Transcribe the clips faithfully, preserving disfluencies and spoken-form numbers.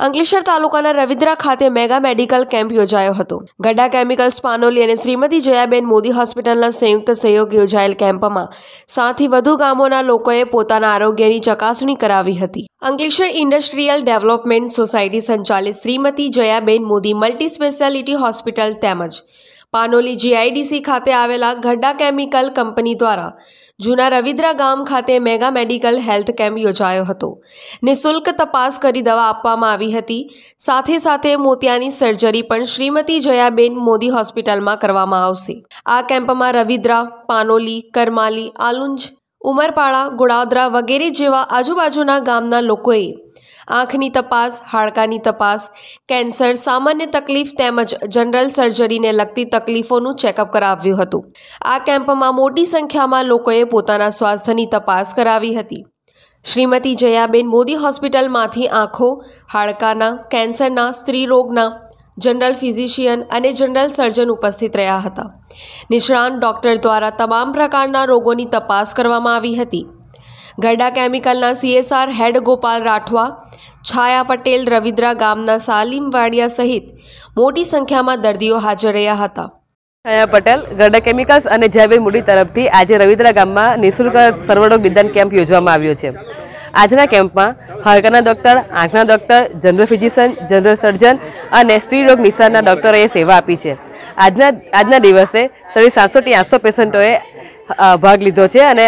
અંકલેશ્વર તાલુકાના રવિદ્રા ખાતે mega medical camp યોજાયો હતો। ગડા કેમિકલ્સ પાનોલી અને શ્રીમતી જયાબેન મોદી હોસ્પિટલના સંયુક્ત સહયોગ યોજાયેલ કેમ્પમાં સાતથી વધુ ગામોના લોકોએ પોતાના આરોગ્યની ચકાસણી કરાવી હતી। અંકલેશ્વર ઇન્ડસ્ટ્રીયલ ડેવલપમેન્ટ સોસાયટી સંચાલિત Shrimati Jayaben Modi multi speciality hospital તેમજ પાનોલી જીઆઈડીસી ખાતે આવેલા ગડા કેમિકલ કંપની દ્વારા જૂના રવિદ્રા ગામ ખાતે મેગા મેડિકલ હેલ્થ કેમ્પ યોજાયો હતો। નિઃશુલ્ક તપાસ કરી દવા આપવામાં આવી હતી। સાથે સાથે મોતિયાની સર્જરી પણ શ્રીમતી જયાબેન મોદી હોસ્પિટલમાં કરવામાં આવશે। આ કેમ્પમાં રવિદ્રા, પાનોલી, કરમાલી, આલુંજ, ઉમરપાડા, ગોળાદરા વગેરે જેવા આજુબાજુના ગામના લોકોએ આંખની તપાસ, હાડકાની તપાસ, કેન્સર, સામાન્ય તકલીફ તેમજ જનરલ સર્જરીને લગતી તકલીફોનું ચેકઅપ કરાવ્યું હતું। આ કેમ્પમાં મોટી સંખ્યામાં લોકોએ પોતાના સ્વાસ્થ્યની તપાસ કરાવી હતી। શ્રીમતી જયાબેન મોદી હોસ્પિટલમાંથી આંખો, હાડકાના, કેન્સરના, સ્ત્રી રોગના જનરલ ફિઝિશિયન અને જનરલ સર્જન ઉપસ્થિત રહ્યા હતા। નિષ્ણાંત ડોક્ટર દ્વારા તમામ પ્રકારના રોગોની તપાસ કરવામાં આવી હતી। ગડા કેમિકલના સીએસઆર હેડ ગોપાલ રાઠવા, છાયા પટેલ, રવિદ્રા ગામના સાલીમ વાડિયા સહિત મોટી સંખ્યામાં દર્દીઓ હાજર રહ્યા હતા। છાયા પટેલ, ગડા કેમિકલ્સ અને જયાબેન મોદી તરફથી આજે રવિદ્રા ગામમાં નિઃશુલ્ક સર્વરોગ નિદાન કેમ્પ યોજવામાં આવ્યો છે। આજના કેમ્પમાં હાડકાના ડૉક્ટર, આંખના doctor, general physician, general surgeon અને સ્ત્રી રોગ નિષ્ણાતના ડૉક્ટરોએ સેવા આપી છે। આજના આજના દિવસે સાડી સાતસોથી આઠસો પેશન્ટોએ ભાગ લીધો છે અને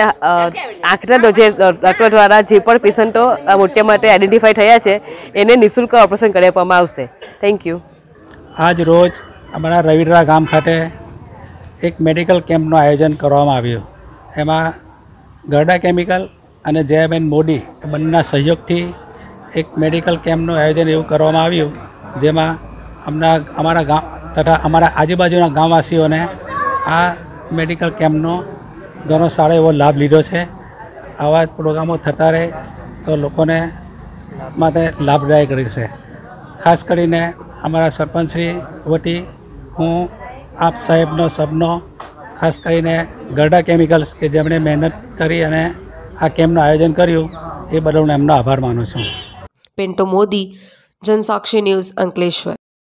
આંખના જે ડૉક્ટર દ્વારા જે પણ પેશન્ટો મોતિયા માટે આઈડેન્ટિફાઈ થયા છે એને નિઃશુલ્ક ઓપરેશન કરી આપવામાં આવશે। Thank you. આજ રોજ અમારા રવિદ્રા ગામ ખાતે એક મેડિકલ કેમ્પનું આયોજન કરવામાં આવ્યું। એમાં ગડા કેમિકલ અને જયાબેન મોદી બંનેના સહયોગથી એક મેડિકલ કેમ્પનું આયોજન એવું કરવામાં આવ્યું, જેમાં અમના અમારા ગામ તથા અમારા આજુબાજુના ગામવાસીઓને આ મેડિકલ કેમ્પનો ઘણો સારો એવો લાભ લીધો છે। આવા પ્રોગ્રામો થતા રહે તો લોકોને માટે લાભદાયક રહેશે। ખાસ કરીને અમારા સરપંચશ્રી વતી હું આપ સાહેબનો સબનો, ખાસ કરીને ગડા કેમિકલ્સ કે જેમણે મહેનત કરી અને આ કેમ્પનું આયોજન કર્યું એ બદલ હું એમનો આભાર માનું છું। પિન્ટુ મોદી, જનસાક્ષી ન્યૂઝ, અંકલેશ્વર।